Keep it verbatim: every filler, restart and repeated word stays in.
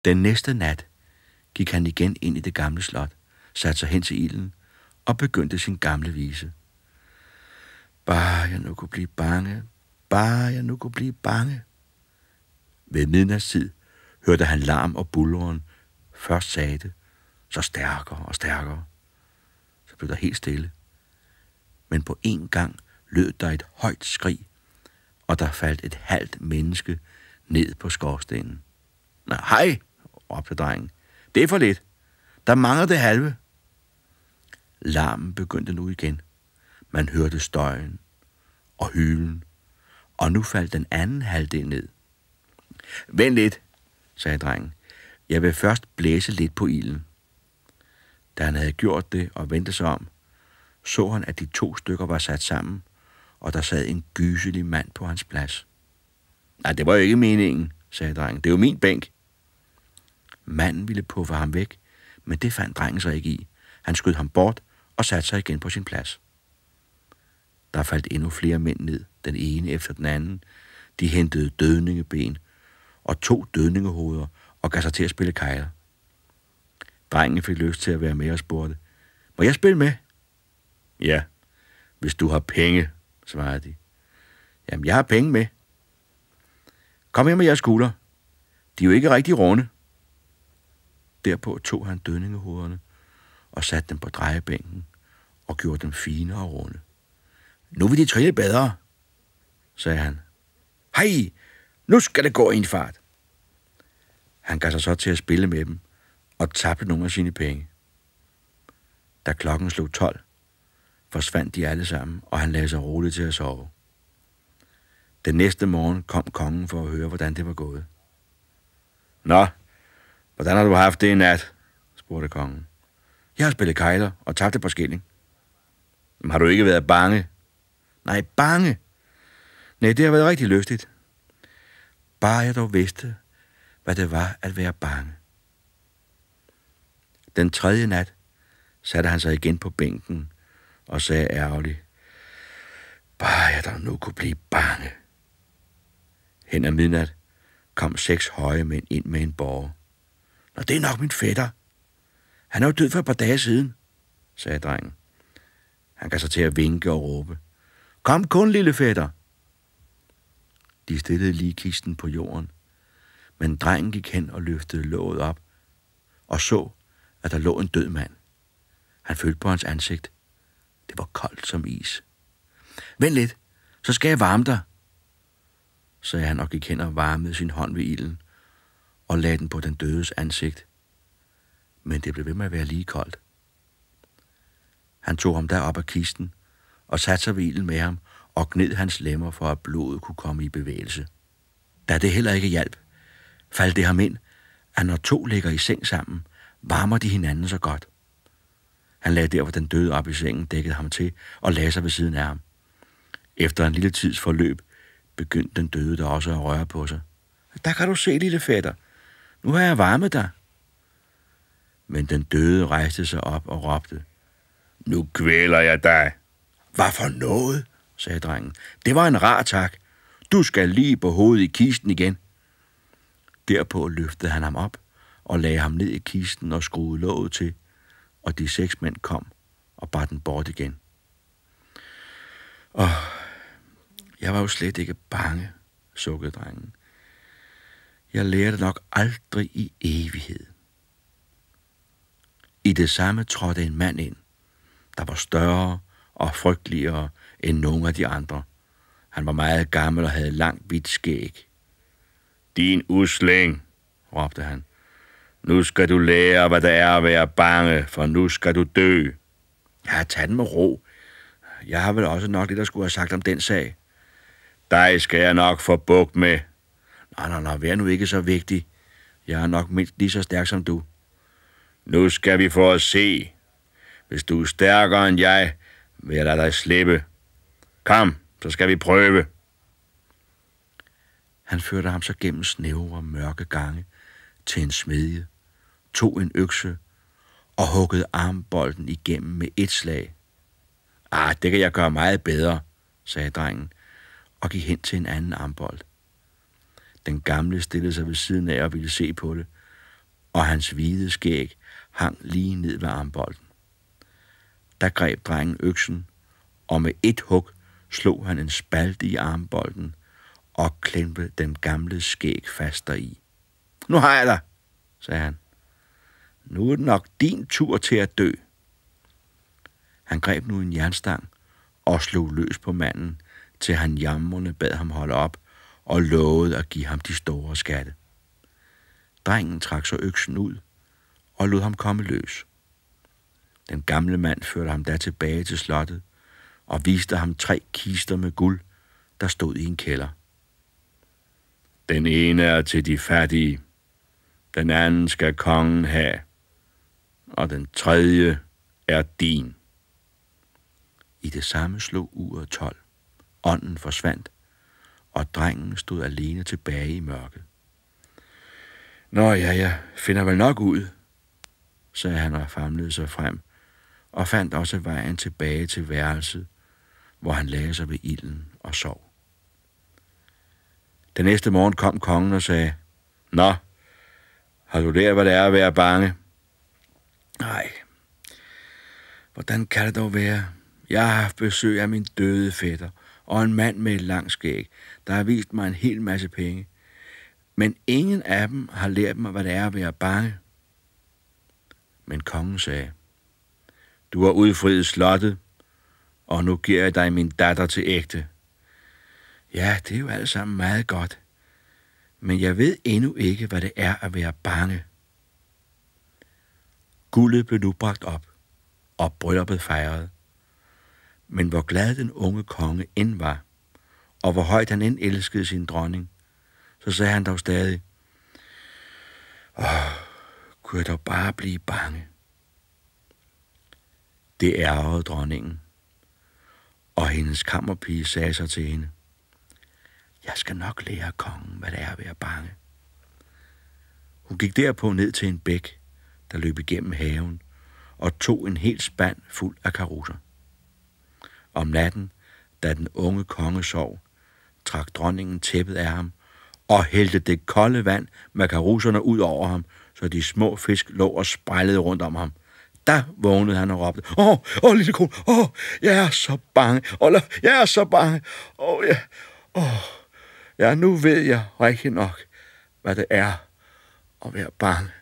Den næste nat gik han igen ind i det gamle slot, satte sig hen til ilden og begyndte sin gamle vise. Bare jeg nu kunne blive bange, bare jeg nu kunne blive bange. Ved midnatstid hørte han larm og bulderen. Først sagde det, så stærkere og stærkere. Så blev der helt stille. Men på en gang lød der et højt skrig, og der faldt et halvt menneske ned på skorstenen. Nå, hej, råbte drengen. Det er for lidt. Der mangler det halve. Larmen begyndte nu igen. Man hørte støjen og hylen, og nu faldt den anden halvdel ned. Vent lidt, sagde drengen. Jeg vil først blæse lidt på ilden. Da han havde gjort det og vendte sig om, så han, at de to stykker var sat sammen, og der sad en gyselig mand på hans plads. Nej, det var jo ikke meningen, sagde drengen. Det er jo min bænk. Manden ville puffe ham væk, men det fandt drengen sig ikke i. Han skød ham bort og satte sig igen på sin plads. Der faldt endnu flere mænd ned, den ene efter den anden. De hentede dødningeben og to dødningehoveder og gav sig til at spille kejler. Drengen fik lyst til at være med og spurgte, må jeg spille med? Ja, hvis du har penge, svarede de. Jamen, jeg har penge med. Kom her med jeres kugler. De er jo ikke rigtig runde. Derpå tog han dødningehovederne og satte dem på drejebænken og gjorde dem fine og runde. Nu vil de trille bedre, sagde han. Hej, nu skal det gå i en fart. Han gav sig så til at spille med dem og tabte nogle af sine penge. Da klokken slog tolv, forsvandt de alle sammen, og han lagde sig roligt til at sove. Den næste morgen kom kongen for at høre, hvordan det var gået. Nå, hvordan har du haft det i nat? Spurgte kongen. Jeg har spillet kejler og tabt et par skilling. Men har du ikke været bange? Nej, bange? Nej, det har været rigtig lystigt. Bare jeg dog vidste, hvad det var at være bange. Den tredje nat satte han sig igen på bænken og sagde ærgerligt, bare jeg dog nu kunne blive bange. Hen ad midnat kom seks høje mænd ind med en borger. Nå, det er nok min fætter. Han er jo død for et par dage siden, sagde drengen. Han gav sig til at vinke og råbe. Kom kun, lille fætter. De stillede lige kisten på jorden, men drengen gik hen og løftede låget op og så, at der lå en død mand. Han følte på hans ansigt. Det var koldt som is. Vent lidt, så skal jeg varme dig, sagde han og gik hen og varmede sin hånd ved ilden og lagde den på den dødes ansigt. Men det blev ved med at være lige koldt. Han tog ham derop af kisten og satte sig ved ilden med ham og gned hans lemmer, for at blodet kunne komme i bevægelse. Da det heller ikke hjalp, faldt det ham ind, at når to ligger i seng sammen, varmer de hinanden så godt. Han lagde derfor den døde op i sengen, dækkede ham til og lagde sig ved siden af ham. Efter en lille tids forløb begyndte den døde der også at røre på sig. Der kan du se, lille fætter. Nu har jeg varmet dig. Men den døde rejste sig op og råbte. Nu kvæler jeg dig. Hvad for noget, sagde drengen. Det var en rar tak. Du skal lige på hovedet i kisten igen. Derpå løftede han ham op og lagde ham ned i kisten og skruede låget til, og de seks mænd kom og bar den bort igen. Og jeg var jo slet ikke bange, sukkede drengen. Jeg lærte nok aldrig i evighed. I det samme trådte en mand ind, der var større og frygteligere end nogen af de andre. Han var meget gammel og havde langt hvidt skæg. Din usling, råbte han. Nu skal du lære, hvad det er at være bange, for nu skal du dø. Jeg har taget den med ro. Jeg har vel også nok lidt at skulle have sagt om den sag. Dig skal jeg nok få bugt med. Nej, nej, nej, vær nu ikke så vigtig. Jeg er nok mindst lige så stærk som du. Nu skal vi få at se. Hvis du er stærkere end jeg, vil jeg lade dig slippe. Kom, så skal vi prøve. Han førte ham så gennem snævre, mørke gange til en smedje, tog en økse og huggede armbolden igennem med et slag. Ah, det kan jeg gøre meget bedre, sagde drengen, og gik hen til en anden armbold. Den gamle stillede sig ved siden af og ville se på det, og hans hvide skæg hang lige ned ved armbolden. Der greb drengen øksen, og med et hug slog han en spalte i armbolden og klemte den gamle skæg fast deri. Nu har jeg dig, sagde han. Nu er det nok din tur til at dø. Han greb nu en jernstang og slog løs på manden, til han jamrende bad ham holde op og lovede at give ham de store skatte. Drengen trak så øksen ud og lod ham komme løs. Den gamle mand førte ham da tilbage til slottet og viste ham tre kister med guld, der stod i en kælder. Den ene er til de fattige, den anden skal kongen have, og den tredje er din. I det samme slog uret tolv. Ånden forsvandt, og drengen stod alene tilbage i mørket. Nå ja, jeg finder vel nok ud, sagde han og famlede sig frem, og fandt også vejen tilbage til værelset, hvor han lagde sig ved ilden og sov. Den næste morgen kom kongen og sagde, Nå, har du lært, hvad det er at være bange? Nej, hvordan kan det dog være? Jeg har haft besøg af min døde fætter og en mand med et langt skæg, der har vist mig en hel masse penge. Men ingen af dem har lært mig, hvad det er at være bange. Men kongen sagde, du har udfriet slottet, og nu giver jeg dig min datter til ægte. Ja, det er jo alt sammen meget godt, men jeg ved endnu ikke, hvad det er at være bange. Guldet blev nu bragt op, og brylluppet fejret. Men hvor glad den unge konge end var, og hvor højt han end elskede sin dronning, så sagde han dog stadig, åh, kunne jeg dog bare blive bange. Det ærgede dronningen, og hendes kammerpige sagde sig til hende, jeg skal nok lære kongen, hvad det er at være bange. Hun gik derpå ned til en bæk, der løb igennem haven, og tog en hel spand fuld af karusser. Om natten, da den unge konge sov, trak dronningen tæppet af ham og hældte det kolde vand med karusserne ud over ham, så de små fisk lå og spejlede rundt om ham. Der vågnede han og råbte, åh, åh, lille kone, åh, jeg er så bange, åh, jeg er så bange, åh, ja, åh, ja, nu ved jeg rigtig nok, hvad det er at være bange.